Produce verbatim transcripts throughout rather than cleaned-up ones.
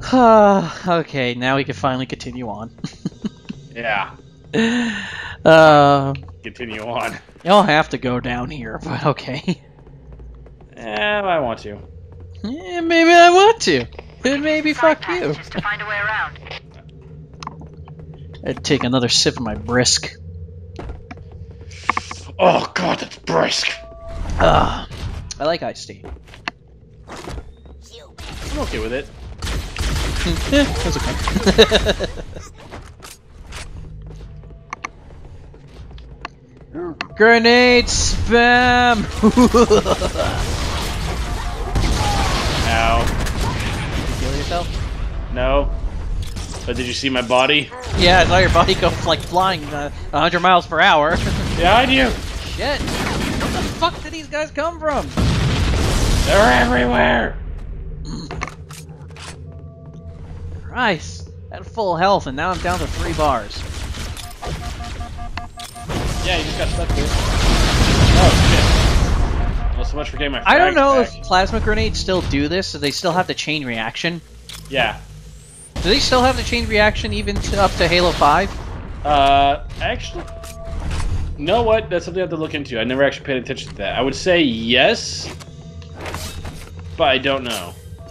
Okay, now we can finally continue on. Yeah. Uh, Continue on. you'll have to go down here, but okay. Eh, I want to. Yeah, maybe I want to. But maybe Side fuck you. passages to find a way around. I'd take another sip of my brisk. Oh god, that's brisk. Ah, I like iced tea. I'm okay with it. Yeah, that's okay. Grenade spam! Ow. You kill yourself? No. But did you see my body? Yeah, I saw your body go like flying uh, one hundred miles per hour. Yeah, I do. Shit! Where the fuck did these guys come from? They're everywhere. Christ, I had full health and now I'm down to three bars. Yeah, you just got stuck here. Oh shit. Well, so much for getting my. I don't frags know back. if plasma grenades still do this, so they still have the chain reaction. Yeah. Do they still have the chain reaction even to, up to Halo five? Uh, actually, you know what? That's something I have to look into. I never actually paid attention to that. I would say yes, but I don't know.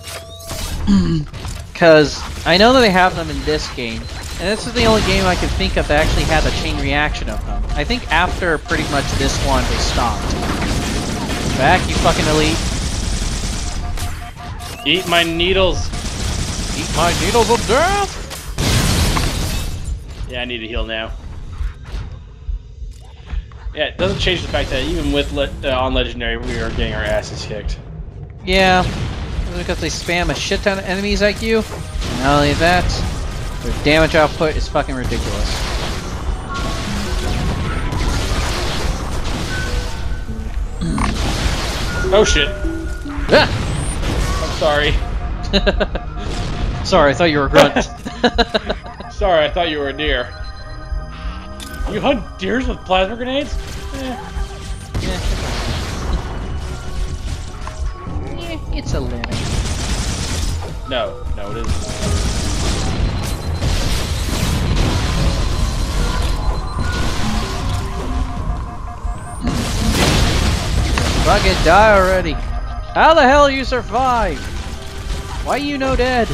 Because I know that they have them in this game, and this is the only game I can think of that actually had a chain reaction of them. I think after pretty much this one, they stopped. Back, you fucking elite. Eat my needles. Eat my needles of death! Yeah, I need to heal now. Yeah, it doesn't change the fact that even with le uh, on Legendary, we are getting our asses kicked. Yeah, because they spam a shit ton of enemies like you. And not only that, their damage output is fucking ridiculous. Oh shit. Ah! I'm sorry. Sorry, I thought you were a grunt. Sorry, I thought you were a deer. You hunt deers with plasma grenades? Eh. Yeah. Yeah, it's a limit. No, no, it isn't. Fucking die already. How the hell you survive? Why you no dead?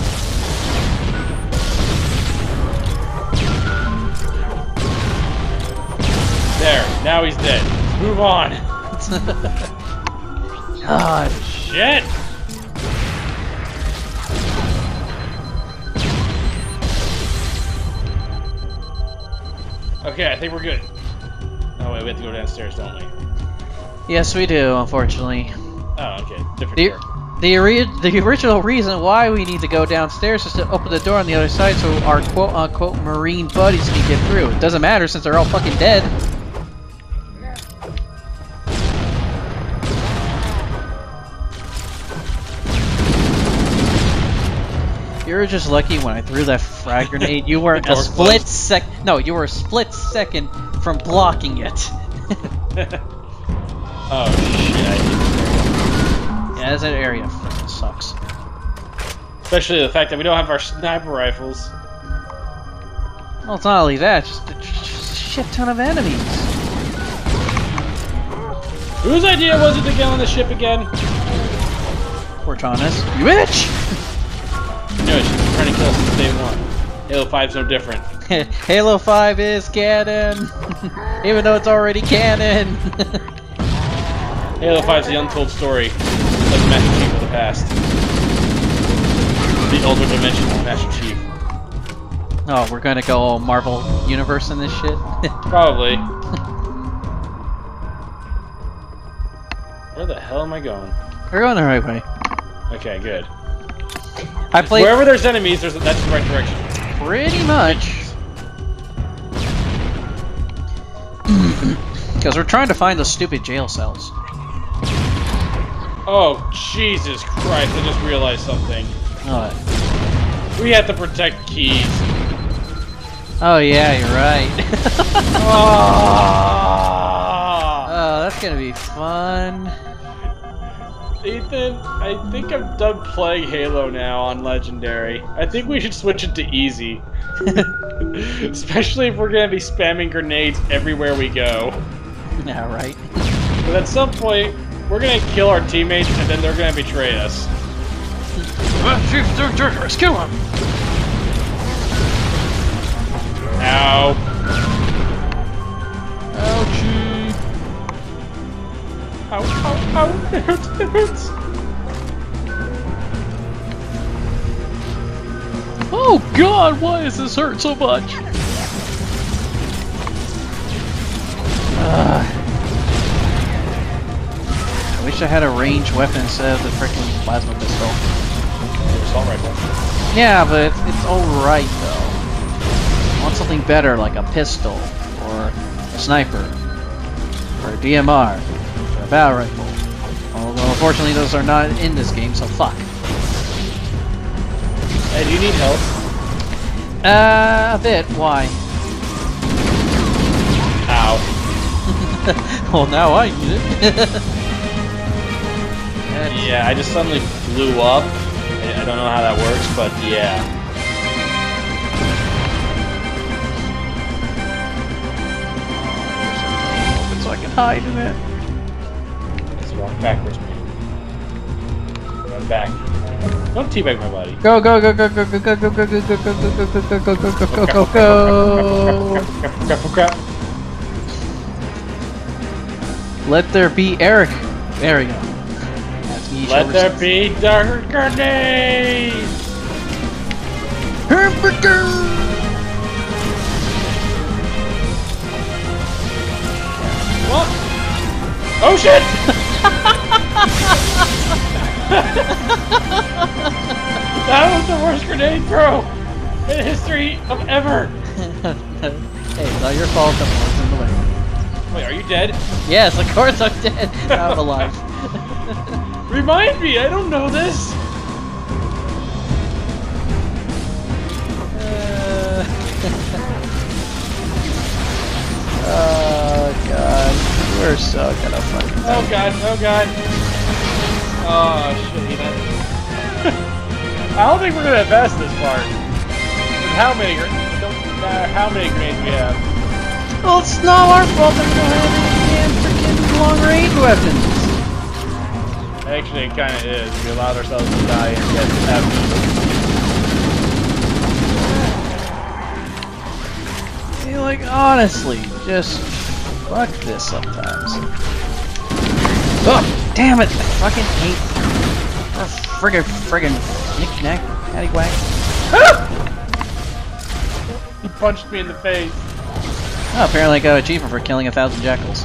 There, now he's dead. Move on. God. Shit. Okay, I think we're good. Oh wait, we have to go downstairs, don't we? Yes, we do, unfortunately. Oh, okay. Different The, door. the, ori the original reason why we need to go downstairs is to open the door on the other side so our quote-unquote marine buddies can get through. It doesn't matter since they're all fucking dead. You were just lucky when I threw that frag grenade. You were The a door split closed. sec. No, you were a split second from blocking it. Oh shit, I hate Yeah, that area freaking sucks. this area. Especially the fact that we don't have our sniper rifles. Well, it's not only that, just a, just a shit ton of enemies. Whose idea was it to get on the ship again? Cortana's. You bitch! No, she's been trying to kill us since day one. Halo five's no different. Halo five is canon! Even though it's already canon! Halo five's the untold story of the Master Chief of the past. The older dimension of the Master Chief. Oh, we're gonna go all Marvel Universe in this shit? Probably. Where the hell am I going? We're going the right way. Okay, good. I played Wherever there's enemies, there's that's the right direction. pretty much. Because we're trying to find those stupid jail cells. Oh, Jesus Christ, I just realized something. Oh, We have to protect keys. oh yeah, you're right. Oh! Oh, that's gonna be fun. Ethan, I think I'm done playing Halo now on Legendary. I think we should switch it to easy. Especially if we're gonna be spamming grenades everywhere we go. Yeah, right. But at some point, we're gonna kill our teammates and then they're gonna betray us. Let's kill him! Ow. Ouchie! Ow, ow, ow. It hurts, it hurts. Oh god, why does this hurt so much? Uh, I wish I had a ranged weapon instead of the freaking plasma pistol. Assault rifle. Yeah, but it's, it's alright though. I want something better like a pistol, or a sniper, or a D M R, or a battle rifle. Although unfortunately those are not in this game, so fuck. Hey, do you need help? Uh, a bit. Why? Ow. Well, now I need it. Yeah, I just suddenly blew up. I I don't know how that works, but yeah. Open so I can hide in it. Let's walk backwards, man. Run back. Don't teabag my body. Go go go go go go go go go go go go go go go go go go go go. Crap, crap, crap. Let there be Eric. There we go. That's me. Let there be dark grenades! Hamburger. What? Oh shit! That was the worst grenade throw in the history of ever! Hey, it's not your fault. I'm in the way. Wait, are you dead? Yes, of course I'm dead. I'm alive. Remind me, I don't know this! Uh, oh god, we're so gonna fucking. Oh god, oh god. Oh shit, Ethan. I don't think we're gonna pass this part. With how many grenades? It don't matter how many grenades we have. Well, it's not our fault that we don't have any damn freaking long range weapons. Actually, it kinda is. We allowed ourselves to die and get absolutely. Hey, like honestly, just fuck this sometimes. Oh, damn it! I fucking hate friggin' friggin' knick-knack, paddywhack. Ah! He punched me in the face. Oh, apparently I got an achievement for killing a thousand jackals.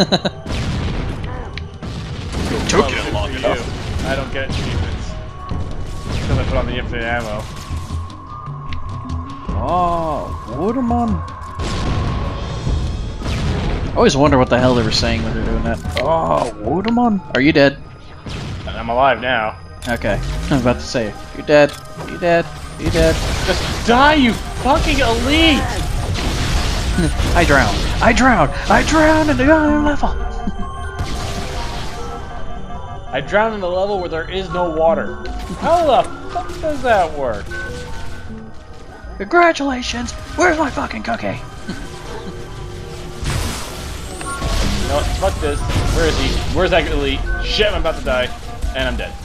Took you long enough. I don't get achievements. Because I put on the infinite ammo. Oh, Waterman. I always wonder what the hell they were saying when they're doing that. Oh, Waterman. Are you dead? And I'm alive now. Okay. I was about to say, you're dead. You dead. You dead. Just die, you fucking elite! I drowned. I drowned. I drowned in the other level. I drowned in a level where there is no water. How the fuck does that work? Congratulations. Where's my fucking cookie? No, fuck this. Where is he? Where's that elite? Shit, I'm about to die. And I'm dead.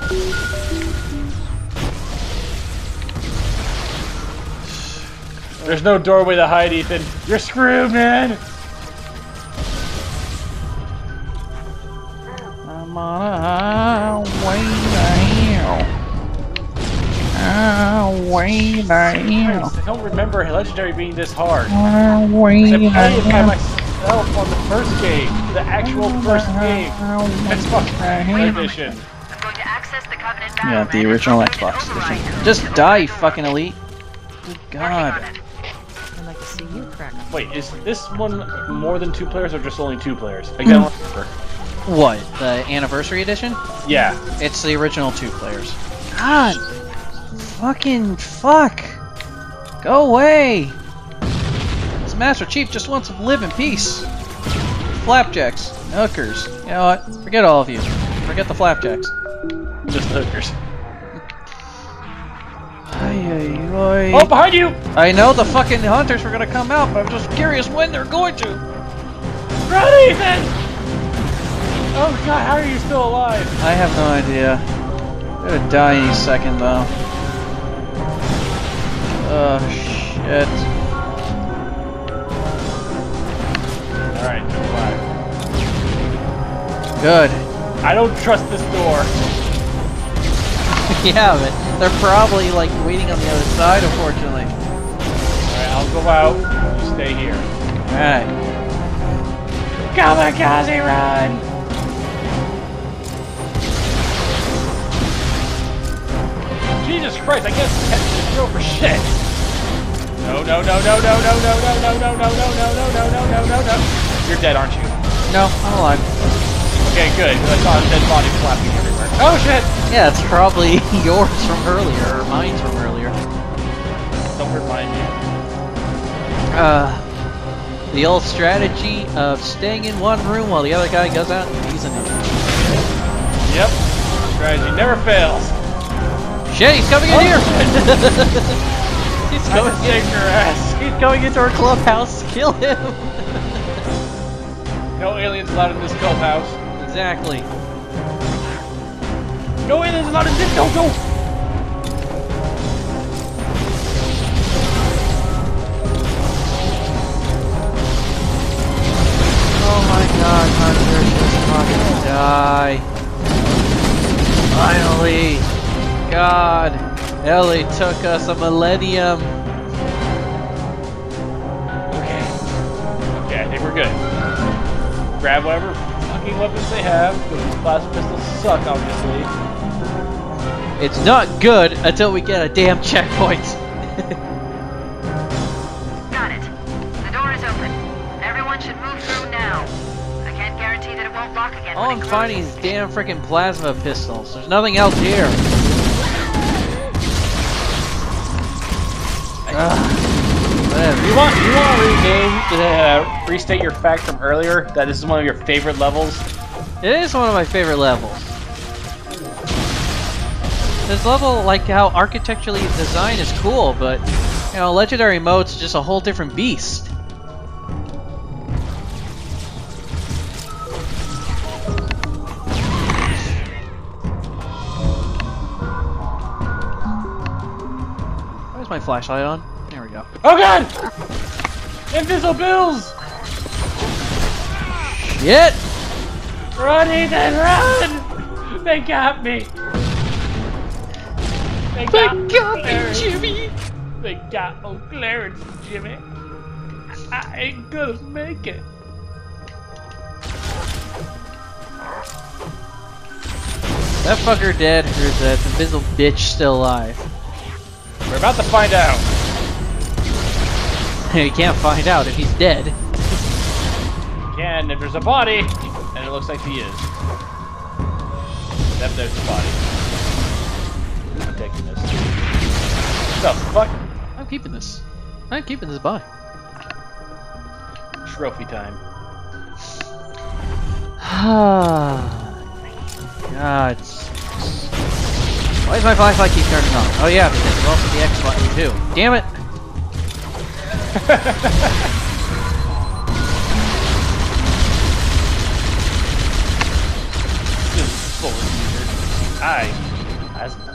There's no doorway to hide, Ethan. You're screwed, man! I'm on a way down. Ah, way down. I don't remember Legendary being this hard. Ah, way I played it by down. myself on the first game. The actual first game. It's fucking edition. Going to access the Covenant Yeah, the battle original van. Xbox Override. edition. Just die, you fucking elite. Good God. Working on it. I'd like to see you crack. Wait, is this one more than two players or just only two players? I don't remember. What? The anniversary edition? Yeah. It's the original two players. God. Fucking fuck. Go away. This Master Chief just wants to live in peace. Flapjacks, hookers. You know what? Forget all of you. Forget the flapjacks. Just the hookers. Ay, ay, ay. Oh, behind you! I know the fucking hunters were gonna come out, but I'm just curious when they're going to. Run, Ethan! Oh god, how are you still alive? I have no idea. I'm gonna die any second though. Oh shit. Alright, you're alive. Good. I don't trust this door. Yeah, but they're probably like waiting on the other side, unfortunately. Alright, I'll go out. You stay here. Alright. Kamikaze run! Jesus Christ, I guess catching the drill for shit. No, no, no, no, no, no, no, no, no, no, no, no, no, no, no, no, no, no, no. You're dead, aren't you? No, I'm alive. Okay, good. I saw a dead body flapping everywhere. Oh shit! Yeah, it's probably yours from earlier, or mine's from earlier. Don't remind me. Uh, the old strategy of staying in one room while the other guy goes out and he's in it. Yep. Strategy never fails. Shit, he's coming in Oh, here! he's, I'm coming gonna save your ass. he's going into our clubhouse. Kill him! No aliens allowed in this clubhouse. Exactly. No aliens allowed in this. No, no. Oh my god, Hunter just fucking die. Finally! God! Ellie took us a millennium! Okay. Okay, I think we're good. Grab whatever fucking weapons they have, because these plasma pistols suck, obviously. It's not good until we get a damn checkpoint! Got it. The door is open. Everyone should move through now. I can't guarantee that it won't lock again. All when I'm it finding is closes. damn freaking plasma pistols. There's nothing else here. Ugh. Whatever. You want you want to rename, uh, restate your fact from earlier that this is one of your favorite levels? It is one of my favorite levels. This level, like how architecturally the design is cool, but you know, Legendary Mode's just a whole different beast. Where's my flashlight on? There we go. Oh god! Invisible bills! Shit! Run, Ethan, run! They got me! They got, They got me, Clarence. Jimmy! They got old Clarence, Jimmy. I ain't gonna make it. That fucker dead, or is that invisible bitch still alive? We're about to find out. You can't find out if he's dead. Can if there's a body, and it looks like he is. Yep, there's the body. I'm taking this. What the fuck? I'm keeping this. I'm keeping this by. Trophy time. God. Why does my flashlight keep turning on? Oh yeah, because it's also the X button too. Damn it! This is full of users. Aye. Asthma.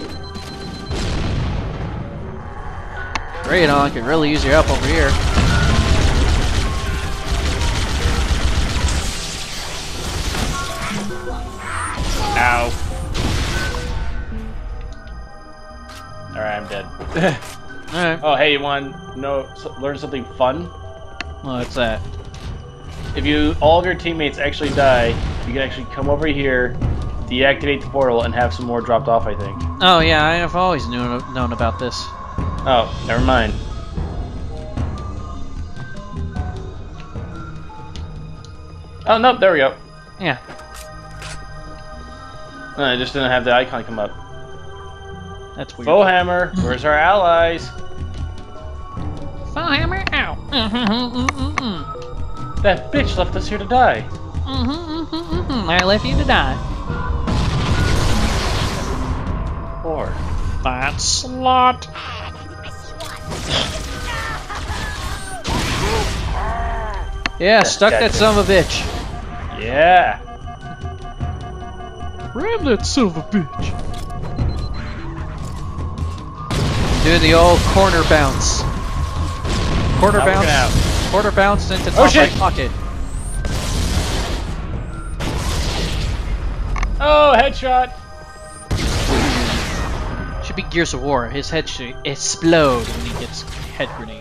Great, I could really use your help over here. Ow. Alright, I'm dead. Alright. Oh, hey, you want to know, so, learn something fun? What's that? If you all of your teammates actually die, you can actually come over here, deactivate the portal, and have some more dropped off, I think. Oh yeah, I have always known known about this. Oh, never mind. Oh, no, there we go. Yeah. No, I just didn't have the icon come up. That's weird. Bowhammer, where's our allies? Hammer out. That bitch left us here to die. I left you to die. Lord. That slut. Yeah, stuck that son of a bitch. Yeah. Ram that son of a bitch. Do the old corner bounce. Quarter Not working out. bounce. Quarter bounce into Oh, top shit. right pocket. Oh, headshot. Should be Gears of War. His head should explode when he gets head grenade.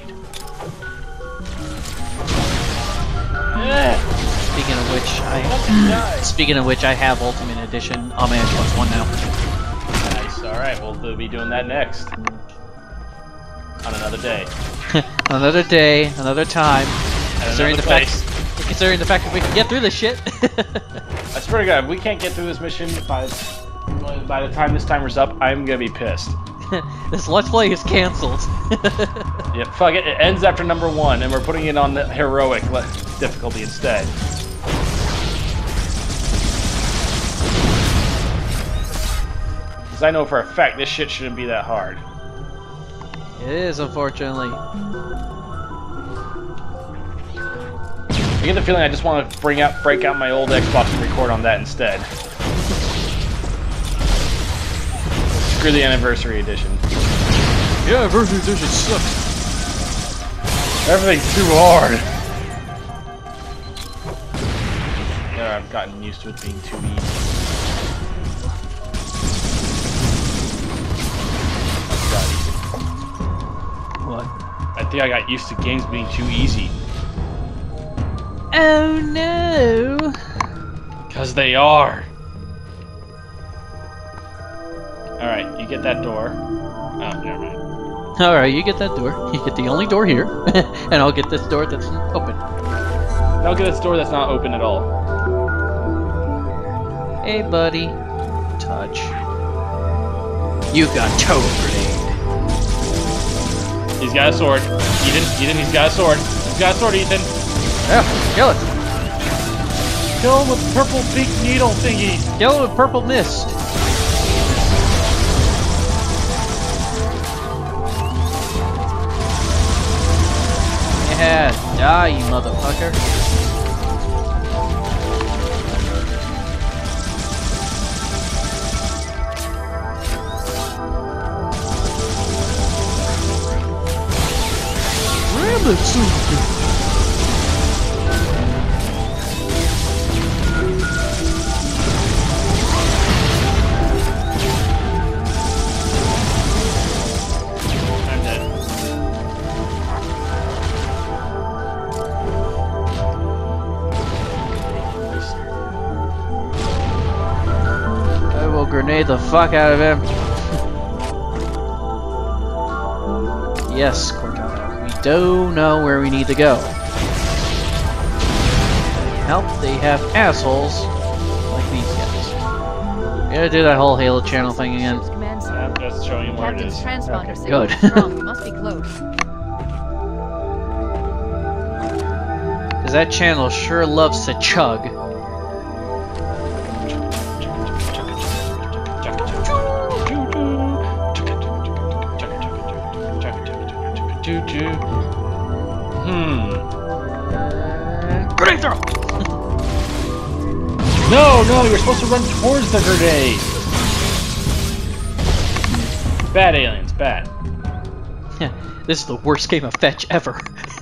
Yeah. Speaking of which, I Die. speaking of which, I have Ultimate Edition on my Xbox One now. Nice. All right, we'll be doing that next on another day. Another day, another time. At Considering another the place. fact, considering the fact that we can get through this shit. I swear to God, if we can't get through this mission by by the time this timer's up, I'm gonna be pissed. This Let's Play is cancelled. Yep, fuck it. It ends after number one, and we're putting it on the heroic le difficulty instead. Because I know for a fact this shit shouldn't be that hard. It is, unfortunately. I get the feeling I just want to bring out, break out my old Xbox and record on that instead. Screw the anniversary edition. Yeah, Anniversary Edition sucks. Everything's too hard. Yeah, I've gotten used to it being too easy. What? I think I got used to games being too easy. Oh no! Because they are. Alright, you get that door. Oh, never mind. Alright, you get that door. You get the only door here. And I'll get this door that's open. I'll get this door that's not open at all. Hey, buddy. Touch. You got toe grenade. He's got a sword. Ethan, Ethan, he's got a sword. He's got a sword, Ethan. Yeah, kill it. Kill him with purple pink needle thingy. Kill it with purple mist. Yeah, die, you motherfucker. Ram that son of a bitch. I'm dead. I will grenade the fuck out of him. Yes, Cortana, we do know where we need to go. Help, they have assholes like these guys. We gotta do that whole Halo channel thing again. Command center. I'm just showing you where it Captain's is. transponder Okay, signal good. is strong. You must be close. Cause that channel sure loves to chug. Hmm. Grenade throw! No, no, you're supposed to run towards the grenade. Bad aliens, bad. This is the worst game of fetch ever.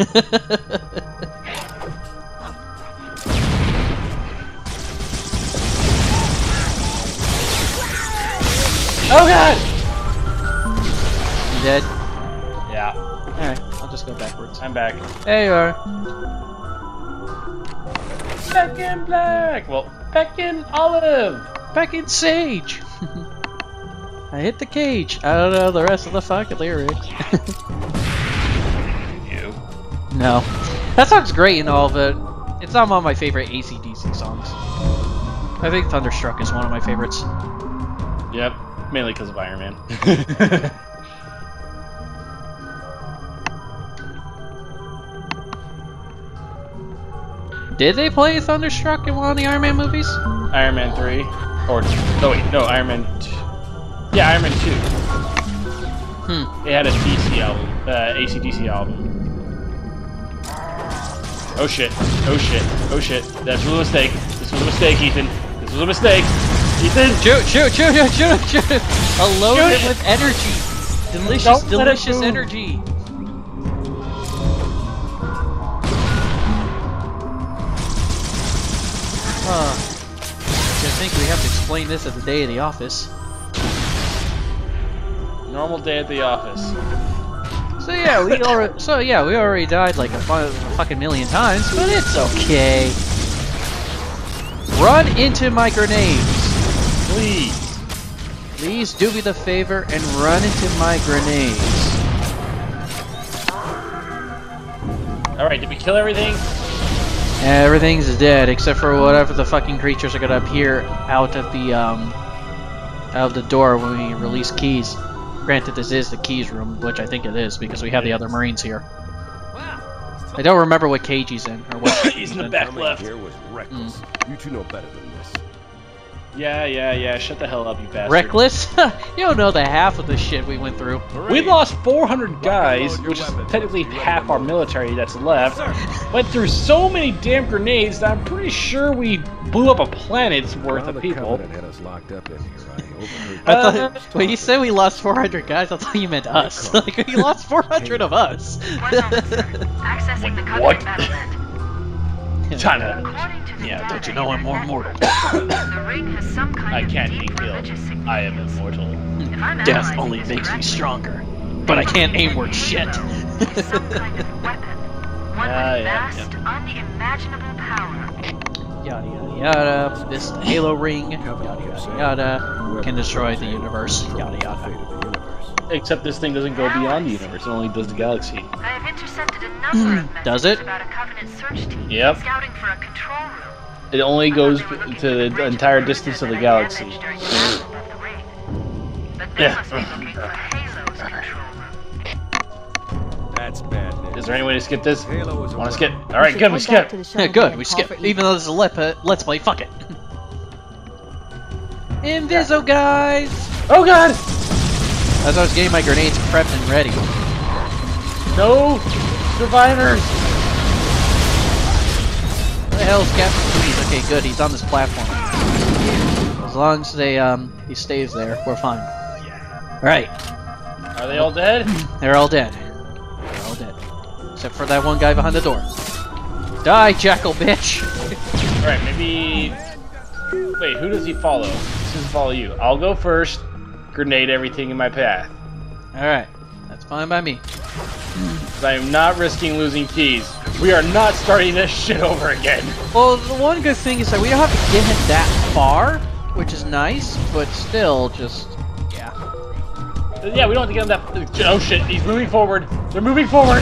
Oh god! You dead? Yeah, Alright, I'll just go backwards. I'm back. There you are. Back in black. Well, back in olive. Back in Sage! I hit the cage. I don't know the rest of the fucking lyrics. You. No. That song's great and all, but it's not one of my favorite A C D C songs. I think Thunderstruck is one of my favorites. Yep, mainly because of Iron Man. Did they play Thunderstruck in one of the Iron Man movies? Iron Man three, or no wait, no Iron Man. Two. Yeah, Iron Man two. Hmm. It had a D C album, uh, A C D C album. Oh shit! Oh shit! Oh shit! That was a mistake. This was a mistake, Ethan. This was a mistake. Ethan, Shoot! Shoot! Shoot! Shoot! Shoot! Shoot! Shoot. Load Shoot it it. with energy. Delicious, Don't let it delicious move. energy. Huh. I think we have to explain this at the day of the office. normal day at the office. So yeah, we already. So yeah, we already died like a, fu a fucking million times, but it's okay. Run into my grenades, Please. please. Do me the favor and run into my grenades. All right, did we kill everything? Everything's dead except for whatever the fucking creatures are gonna appear out of the um out of the door when we release keys. Granted, this is the keys room, which I think it is because we have the other Marines here. I don't remember what cage he's in or what. He's in the back Coming left. here was reckless. You two know better than this. Yeah, yeah, yeah. Shut the hell up, you bastard. Reckless? You don't know the half of the shit we went through. We lost four hundred guys, your which is weapons. technically half our military that's left. Went through so many damn grenades that I'm pretty sure we blew up a planet's worth While of the people. Covenant had us locked up in here, I overheard I Uh, thought, when you said we lost four hundred guys, I thought you meant us. Like, we lost four hundred of us. One moment, sir. Accessing the What? Covenant battlement. China. According to the Yeah, data don't you know I'm more in mortal? the ring has some kind I of can't deep be killed. religious I am significance. immortal. If I'm Death analyzing only this makes me correctly, stronger. But I can't aim worth shit. Halo is some kind of weapon. One Ah, with yeah, vast, unimaginable power. Yada yada yada. This Halo ring. Yada yada yada. Can destroy the universe. Yada fate yada. of the universe. Except this thing doesn't go beyond the universe, it only does the galaxy. I have intercepted a number of messages Does it? about a Covenant search team Yep. scouting for a control room. It only I goes thought they were looking to for the bridge entire cruiser distance of that the I galaxy. damaged during the battle above the ring. But they Yeah. must be looking for Halo's control room. That's bad news. Is there any way to skip this? Halo is Want a to skip? weapon. Alright, good, we skip. Yeah, good. We skip. Even though this is a let uh, let's play. Fuck it. Inviso guys. Oh god! As I was getting my grenades prepped and ready. No! Survivors! Where the hell's Captain Freeze? Okay, good. He's on this platform. As long as they um he stays there, we're fine. All right, Are they all dead? they're all dead. They're all dead, except for that one guy behind the door. Die, jackal bitch! Alright, maybe... Wait, who does he follow? He doesn't follow you. I'll go first. Grenade everything in my path. All right, that's fine by me. 'Cause I am not risking losing keys. We are not starting this shit over again. Well, the one good thing is that we don't have to get him that far, which is nice, but still, just yeah. Yeah, we don't have to get him that... Oh shit, he's moving forward. They're moving forward!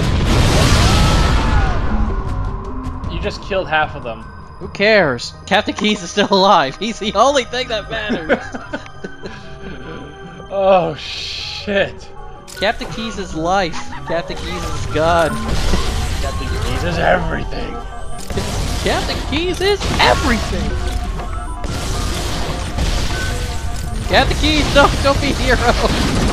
You just killed half of them. Who cares? Captain Keys is still alive. He's the only thing that matters. Oh shit. Captain Keys is life. Captain Keys is God. Captain Keys is everything. Captain Keys is everything. Captain Keys, don't don't be a hero.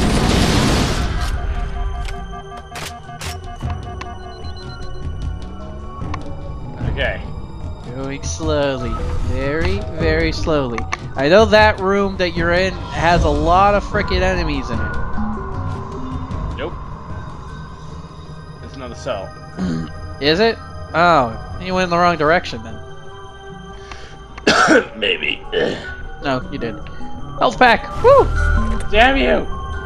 Okay. Going slowly, very very slowly. I know that room that you're in has a lot of frickin' enemies in it. Nope. It's another cell. Is it? Oh, you went in the wrong direction then. Maybe. No, you did. Health pack. Woo! Damn you!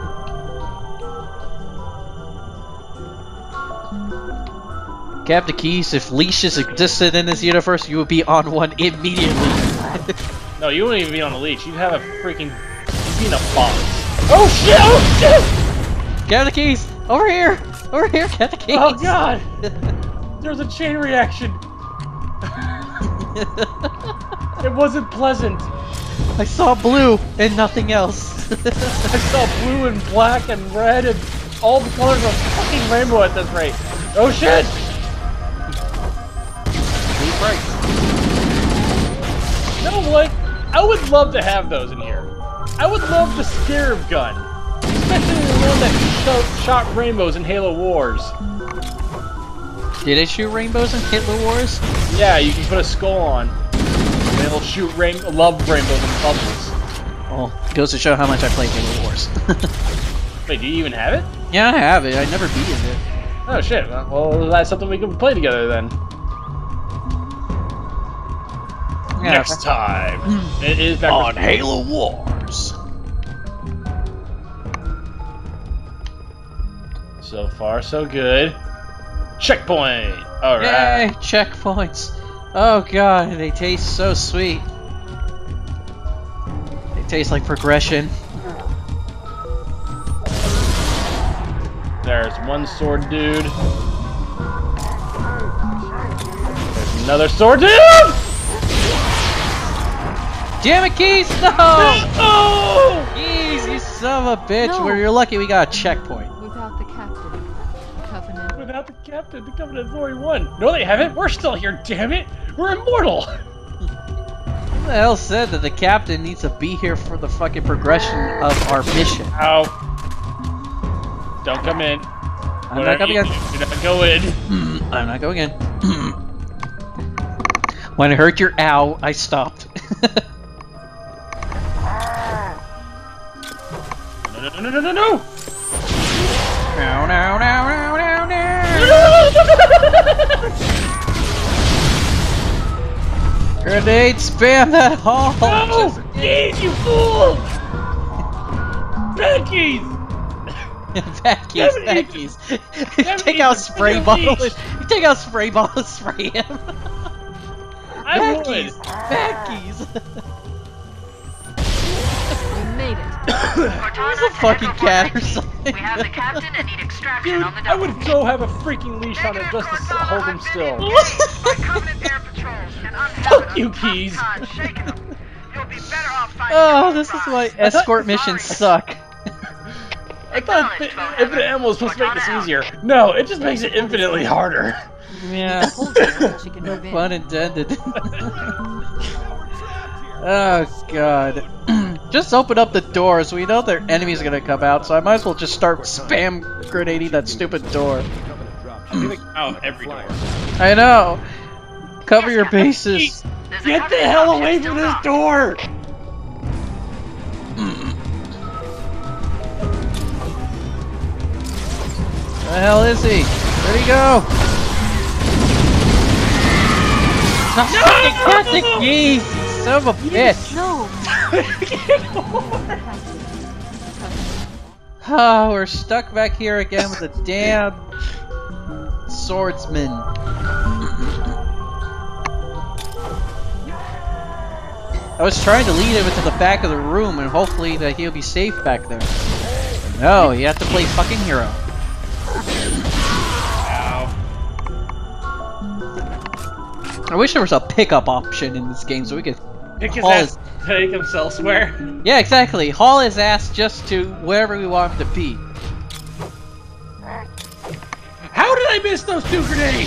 Captain Keys, if leashes existed in this universe, you would be on one immediately. No, you wouldn't even be on a leash. You'd have a freaking... You'd be in a box. Oh shit! Oh shit! Captain Keys, over here! Over here, Captain Keys! Oh god! There's a chain reaction. It wasn't pleasant. I saw blue and nothing else. I saw blue and black and red and all the colors of a fucking rainbow at this rate. Oh shit! You know what? I would love to have those in here. I would love the Scarab gun, especially the one that shot, shot rainbows in Halo Wars. Did it shoot rainbows in Halo Wars? Yeah, you can put a skull on, and it'll shoot rain love rainbows and bubbles. Well, goes to show how much I played Halo Wars. Wait, do you even have it? Yeah, I have it. I never beat it. Oh shit! Well, that's something we can play together then. Yeah, Next time, it is back on Halo Wars. So far, so good. Checkpoint! Alright. Yay, checkpoints. Oh god, they taste so sweet. They taste like progression. There's one sword dude. There's another sword dude! Damn it, Keys! No! Oh! Keys, you son of a bitch! No. Well, you're lucky we got a checkpoint. Without the captain, the Covenant. Without the captain, the Covenant has already won. No, they haven't. We're still here, damn it! We're immortal! Who the hell said that the captain needs to be here for the fucking progression of our mission? Ow. Don't come in. I'm not coming in. Do not go in. I'm not going in. When I heard your ow, I stopped. No, no, no, no, no, no! No, no, no, no, no, no! Grenade, spam that hall! No! Keys, you fool! Becky's! Becky's, Damn it, Becky's. damn it, Take you out freaking spray bottle. leech. You take out spray bottle and spray him. I Becky's, would. Becky's. We made it. Cortana He's a to fucking Echo cat or four nineteen. something. We have the captain and need extraction Dude, on the I double. would go have a freaking leash on it just to s- hold him still. By Covenant air patrols and Fuck you, Keys. You'll be better off fighting Oh, your this is own why cause. escort missions suck. I thought th- infinite ammo was supposed to make this easier. No, it just makes it infinitely harder. Yeah. Hold her until she can move in. Pun intended. Oh god. Just open up the doors. We know their enemies are gonna come out, so I might as well just start spam grenading that stupid door. Oh, every door. I know. Cover your bases. There's a Get the Covenant hell dropship away still from this docked. door! Where the hell is he? Where'd he go? No! Not the geese! You son of a bitch! No! Ah, we're stuck back here again with the damn swordsman. I was trying to lead him into the back of the room and hopefully that he'll be safe back there. No, you have to play fucking hero. Ow. I wish there was a pickup option in this game so we could Pick his haul ass, take him elsewhere. Yeah, exactly. Haul his ass just to wherever we want him to be. How did I miss those two grenades?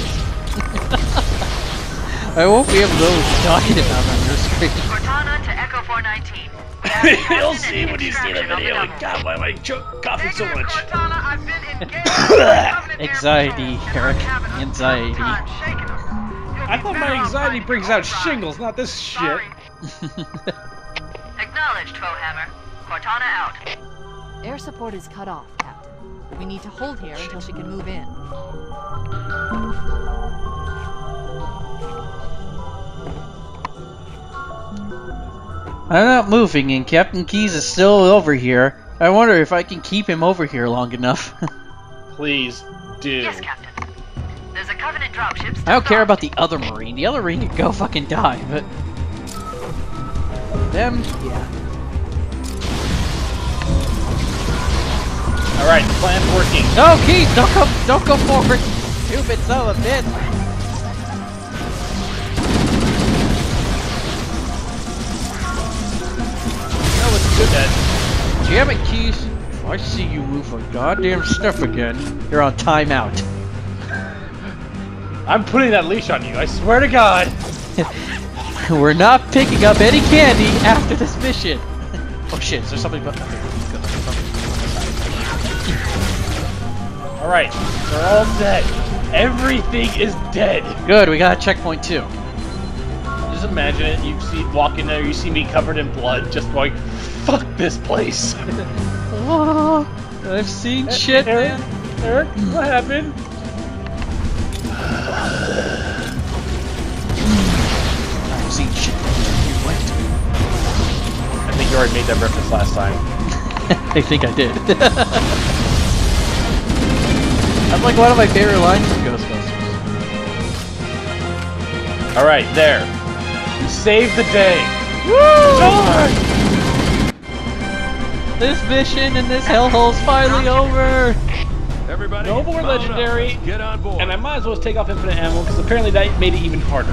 I won't be able to know what you're talking about on your screen. Cortana to Echo four nineteen. We have the You'll captain and see need when you see the extraction on video. double. God, why am I cho- coughing so Negative, much? Cortana, I've been engaged with Covenant air Anxiety, patrols, and Eric. I'm having a Anxiety. hard time shaking them. You'll I be thought better my off anxiety fighting brings your out own side. shingles, not this shit. Sorry. Acknowledged, Foehammer. Cortana out. Air support is cut off, Captain. We need to hold here until she can move in. I'm not moving and Captain Keys is still over here. I wonder if I can keep him over here long enough. Please do. Yes, Captain. There's a Covenant dropship. I don't care about the other Marine. The other Marine can go fucking die, but... Them, yeah. Alright, the plan's working. No, Keys, don't go, don't go forward! Stupid son of a bitch! That was good. That Damn it, Keys! If I see you move a goddamn step again, you're on timeout. I'm putting that leash on you, I swear to God. We're not picking up any candy after this mission. Oh shit, is there something but okay, good. Alright, they're all dead. Everything is dead. Good, we got checkpoint two. Just imagine it, you see walk in there, you see me covered in blood, just going, fuck this place. Oh, I've seen shit, Eric, man. Eric, what happened? I've seen shit. What? I think you already made that reference last time. I think I did. That's like one of my favorite lines from Ghostbusters. Alright, there. You saved the day. Woo! George! This mission and this hellhole's finally over! Everybody, No more mount up. legendary, Let's get on board. and I might as well take off infinite ammo, because apparently that made it even harder.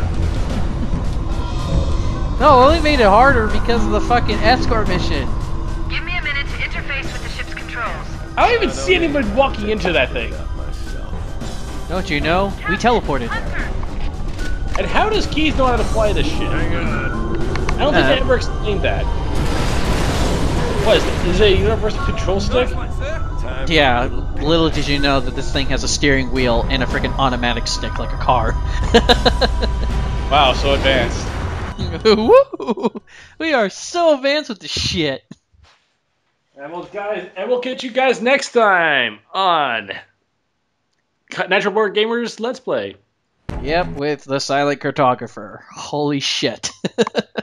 No, it only made it harder because of the fucking escort mission. Give me a minute to interface with the ship's controls. I don't even see anybody walking into that thing. Myself. Don't you know? We teleported there. Hunter, And how does Keys know how to fly this shit? Hang on. I don't think Uh. they ever explained that. What is it? Is it a universal control stick? Time Yeah, little did you know that this thing has a steering wheel and a freaking automatic stick like a car. Wow, so advanced. Woo! We are so advanced with this shit. And we'll guys, and we'll catch you guys next time on Natural Born Gamers Let's Play. Yep, with the silent cartographer. Holy shit.